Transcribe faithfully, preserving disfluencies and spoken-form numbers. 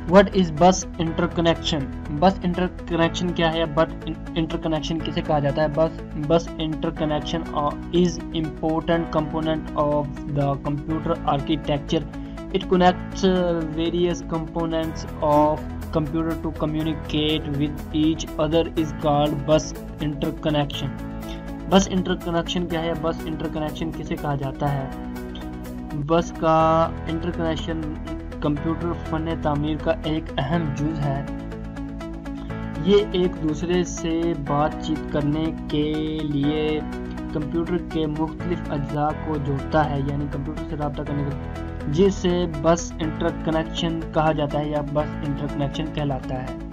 What is bus interconnection? Bus interconnection क्या है? बस इंटरकनेक्शन किसे कहा जाता है? Bus bus interconnection is important component of the computer architecture. It connects uh, various components of computer to communicate with each other is called bus interconnection. Bus interconnection क्या है? बस इंटरकनेक्शन किसे कहा जाता है? बस का इंटरकनेक्शन कंप्यूटर फन तामीर का एक अहम जुज़ है. ये एक दूसरे से बातचीत करने के लिए कंप्यूटर के मुख्तलिफ अज्जा को जोड़ता है, यानी कंप्यूटर से रब्ता करने के, जिसे बस इंटरकनेक्शन कहा जाता है या बस इंटरकनेक्शन कहलाता है.